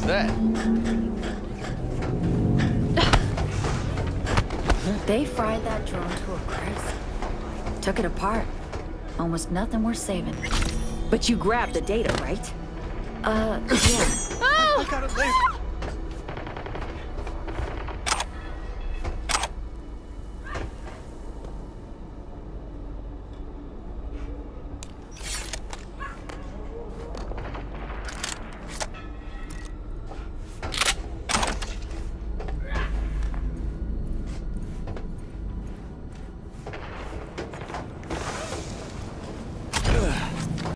that? They fried that drone to a crisp. Took it apart. Almost nothing worth saving. But you grabbed the data, right? Yeah. I gotta leave.